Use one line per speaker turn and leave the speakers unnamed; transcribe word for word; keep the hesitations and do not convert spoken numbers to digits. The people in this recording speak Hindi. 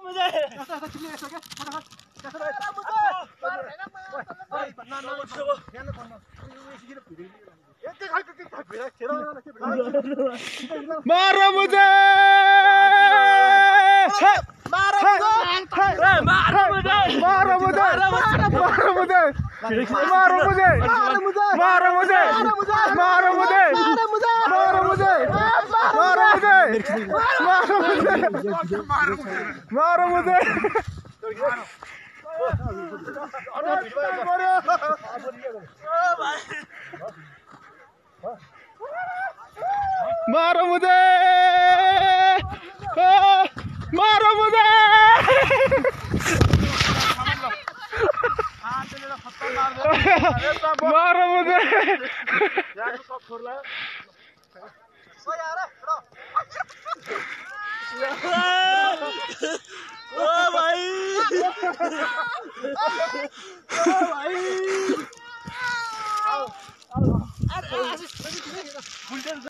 मुझे
मारो मुझे
मारो
मारो मुझे मारो मुझे मारो मुझे मारो मुझे मारो मुझे मारो मुझे मारो मुझे मारो मुझे मारो मुझे मारो मुझे मारो मुझे मारो मुझे मारो मुझे
ओ भाई ओ भाई अरे